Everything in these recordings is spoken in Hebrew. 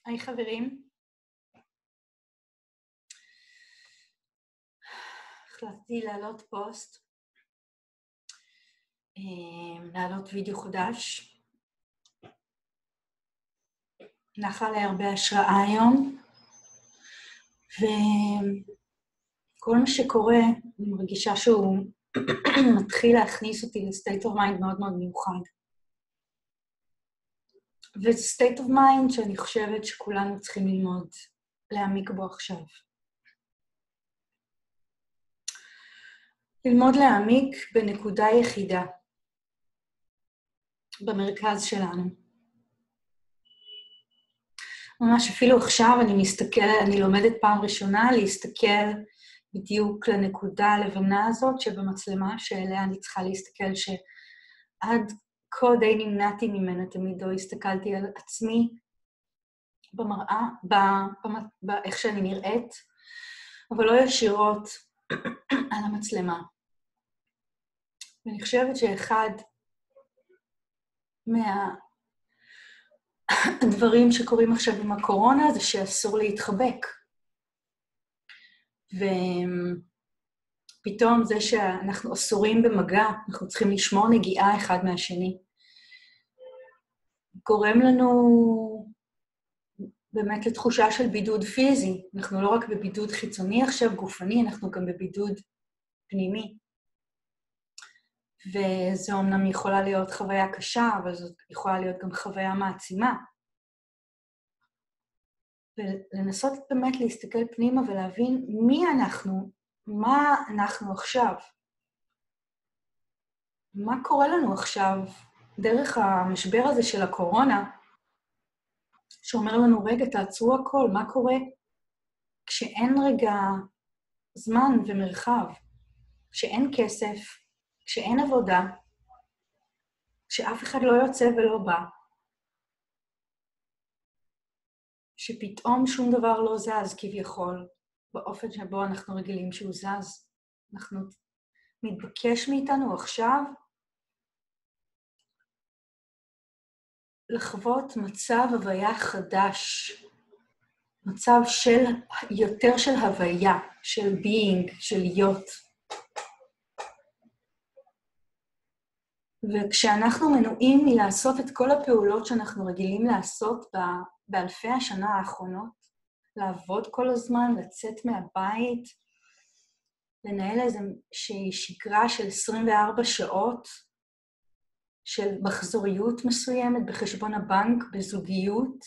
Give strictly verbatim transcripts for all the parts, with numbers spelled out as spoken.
היי חברים, החלטתי להעלות פוסט, להעלות וידאו חדש. נחה לי הרבה השראה היום, וכל מה שקורה, אני מרגישה שהוא מתחיל להכניס אותי ל-state of mind מאוד מאוד מיוחד. וזה state of mind שאני חושבת שכולנו צריכים ללמוד, להעמיק בו עכשיו. ללמוד להעמיק בנקודה יחידה, במרכז שלנו. ממש אפילו עכשיו אני מסתכלת, אני לומדת פעם ראשונה להסתכל בדיוק לנקודה הלבנה הזאת שבמצלמה, שאליה אני צריכה להסתכל שעד כה די נמנעתי ממנה, תמיד לא הסתכלתי על עצמי במראה, באיך שאני נראית, אבל לא ישירות על המצלמה. ואני חושבת שאחד מהדברים שקורים עכשיו עם הקורונה זה שאסור להתחבק. ופתאום זה שאנחנו אסורים במגע, אנחנו צריכים לשמור נגיעה אחד מהשני. גורם לנו באמת לתחושה של בידוד פיזי. אנחנו לא רק בבידוד חיצוני עכשיו, גופני, אנחנו גם בבידוד פנימי. וזו אומנם יכולה להיות חוויה קשה, אבל זאת יכולה להיות גם חוויה מעצימה. ולנסות באמת להסתכל פנימה ולהבין מי אנחנו, מה אנחנו עכשיו. מה קורה לנו עכשיו דרך המשבר הזה של הקורונה, שאומר לנו, רגע, תעצרו הכל, מה קורה כשאין רגע זמן ומרחב, כשאין כסף, כשאין עבודה, כשאף אחד לא יוצא ולא בא, שפתאום שום דבר לא זז כביכול, באופן שבו אנחנו רגילים שהוא זז. אנחנו מתבקש מאיתנו עכשיו לחוות מצב הוויה חדש, מצב של יותר של הוויה, של being, של להיות. וכשאנחנו מנועים מלעשות את כל הפעולות שאנחנו רגילים לעשות באלפי השנה האחרונות, לעבוד כל הזמן, לצאת מהבית, לנהל איזושהי שגרה של עשרים וארבע שעות, של מחזוריות מסוימת בחשבון הבנק, בזוגיות,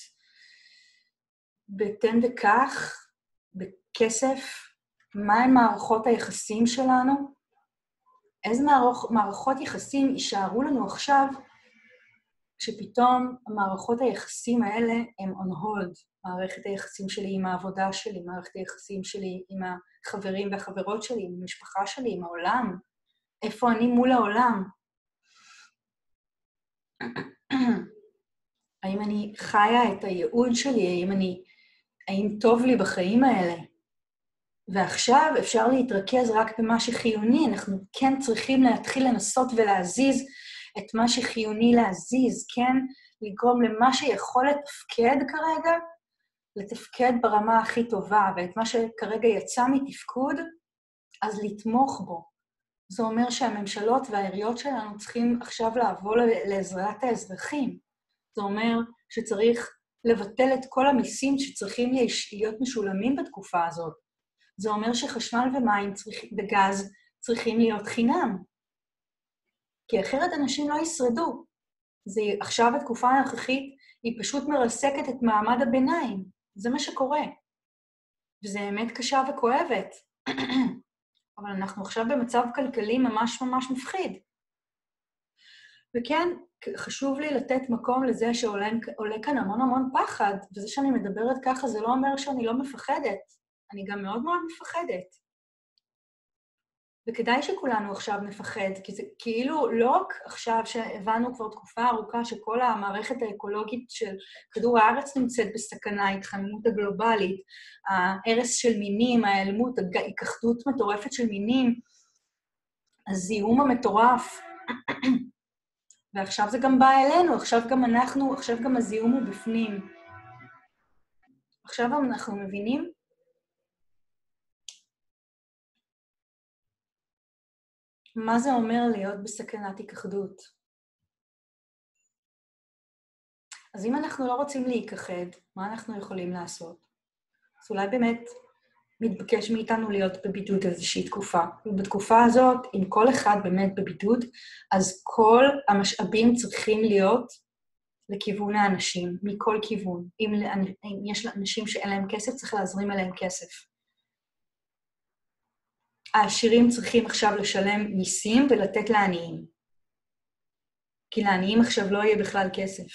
בתן וכך, בכסף, מהן מערכות היחסים שלנו, איזה מערכות יחסים יישארו לנו עכשיו, כשפתאום המערכות היחסים האלה הם on hold, מערכת היחסים שלי עם העבודה שלי, מערכת היחסים שלי עם החברים והחברות שלי, עם המשפחה שלי, עם העולם, איפה אני מול העולם. האם אני חיה את הייעוד שלי, האם אני, האם טוב לי בחיים האלה? ועכשיו אפשר להתרכז רק במה שחיוני, אנחנו כן צריכים להתחיל לנסות ולהזיז את מה שחיוני להזיז, כן לגרום למה שיכול לתפקד כרגע, לתפקד ברמה הכי טובה, ואת מה שכרגע יצא מתפקוד, אז לתמוך בו. זה אומר שהממשלות והעיריות שלנו צריכים עכשיו לעבור לעזרת האזרחים. זה אומר שצריך לבטל את כל המיסים שצריכים להיות משולמים בתקופה הזאת. זה אומר שחשמל ומים צריכ... וגז צריכים להיות חינם. כי אחרת אנשים לא ישרדו. זה, עכשיו התקופה הנוכחית היא פשוט מרסקת את מעמד הביניים. זה מה שקורה. וזה אמת קשה וכואבת. אבל אנחנו עכשיו במצב כלכלי ממש ממש מפחיד. וכן, חשוב לי לתת מקום לזה שעולה כאן המון המון פחד, וזה שאני מדברת ככה זה לא אומר שאני לא מפחדת. אני גם מאוד מאוד מפחדת. וכדאי שכולנו עכשיו נפחד, כי זה כאילו לא רק עכשיו שהבנו כבר תקופה ארוכה שכל המערכת האקולוגית של כדור הארץ נמצאת בסכנה, ההתחממות הגלובלית, ההרס של מינים, ההיעלמות, ההיכחדות מטורפת של מינים, הזיהום המטורף. ועכשיו זה גם בא אלינו, עכשיו גם אנחנו, עכשיו גם הזיהום הוא בפנים. עכשיו אנחנו מבינים מה זה אומר להיות בסכנת היכחדות. אז אם אנחנו לא רוצים להיכחד, מה אנחנו יכולים לעשות? אז אולי באמת מתבקש מאיתנו להיות בבידוד איזושהי תקופה. ובתקופה הזאת, אם כל אחד באמת בבידוד, אז כל המשאבים צריכים להיות לכיוון האנשים, מכל כיוון. אם, אם יש אנשים שאין להם כסף, צריך להזרים אליהם כסף. העשירים צריכים עכשיו לשלם מיסים ולתת לעניים. כי לעניים עכשיו לא יהיה בכלל כסף.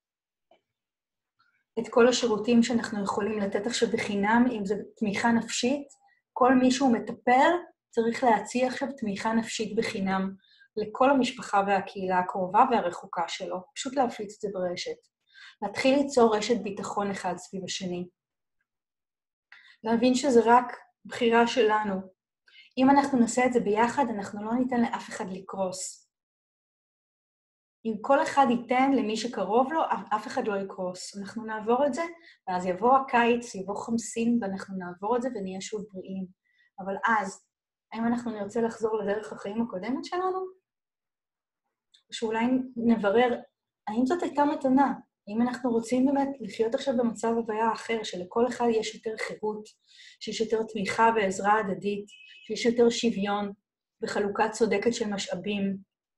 את כל השירותים שאנחנו יכולים לתת עכשיו בחינם, אם זו תמיכה נפשית, כל מי שהוא מטפל צריך להציע עכשיו תמיכה נפשית בחינם לכל המשפחה והקהילה הקרובה והרחוקה שלו. פשוט להפיץ את זה ברשת. להתחיל ליצור רשת ביטחון אחד סביב השני. להבין שזה רק בחירה שלנו. אם אנחנו נעשה את זה ביחד, אנחנו לא ניתן לאף אחד לקרוס. אם כל אחד ייתן למי שקרוב לו, אף אחד לא יקרוס. אנחנו נעבור את זה, ואז יבוא הקיץ, יבוא חמסין, ואנחנו נעבור את זה ונהיה שוב בריאים. אבל אז, האם אנחנו נרצה לחזור לדרך החיים הקודמת שלנו? או שאולי נברר, האם זאת הייתה מתנה? האם אנחנו רוצים באמת לחיות עכשיו במצב הוויה אחר, שלכל אחד יש יותר חירות, שיש יותר תמיכה ועזרה הדדית, שיש יותר שוויון וחלוקה צודקת של משאבים?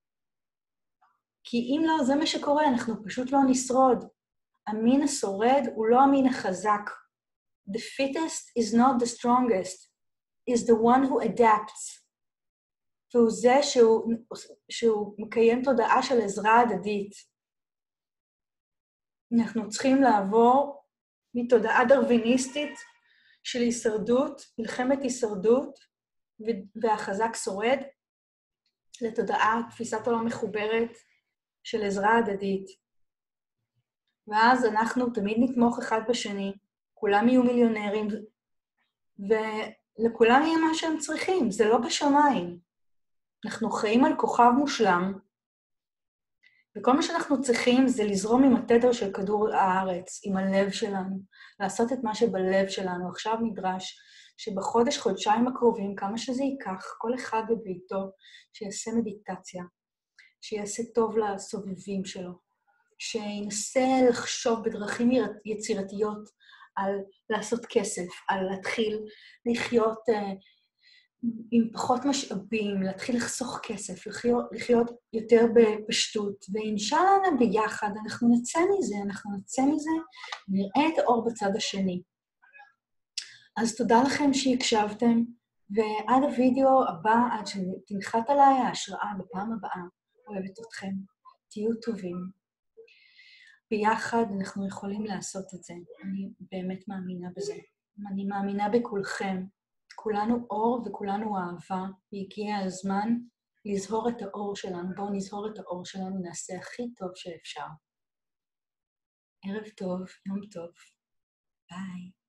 כי אם לא, זה מה שקורה, אנחנו פשוט לא נשרוד. המין השורד הוא לא המין החזק. The fittest is not the strongest, is the one who adapts. והוא זה שהוא, שהוא מקיים תודעה של עזרה הדדית. אנחנו צריכים לעבור מתודעה דרוויניסטית של הישרדות, מלחמת הישרדות, והחזק שורד, לתודעה, תפיסת עולם מחוברת, של עזרה הדדית. ואז אנחנו תמיד נתמוך אחד בשני, כולם יהיו מיליונרים, ולכולם יהיה מה שהם צריכים, זה לא בשמיים. אנחנו חיים על כוכב מושלם, וכל מה שאנחנו צריכים זה לזרום עם התדר של כדור הארץ, עם הלב שלנו, לעשות את מה שבלב שלנו. עכשיו נדרש שבחודש, חודשיים הקרובים, כמה שזה ייקח, כל אחד בביתו, שיעשה מדיטציה, שיעשה טוב לסובבים שלו, שינסה לחשוב בדרכים יצירתיות על לעשות כסף, על להתחיל לחיות uh, עם פחות משאבים, להתחיל לחסוך כסף, לחיות, לחיות יותר בפשטות, ואינשאללה ביחד אנחנו נצא מזה, אנחנו נצא מזה, נראה את האור בצד השני. אז תודה לכם שהקשבתם, ועד הוידאו הבא, עד שתנחת עליי ההשראה בפעם הבאה, אוהבת אתכם, תהיו טובים. ביחד אנחנו יכולים לעשות את זה. אני באמת מאמינה בזה. אני מאמינה בכולכם. כולנו אור וכולנו אהבה, והגיע הזמן לזהור את האור שלנו. בואו נזהור את האור שלנו, נעשה הכי טוב שאפשר. ערב טוב, יום טוב. ביי.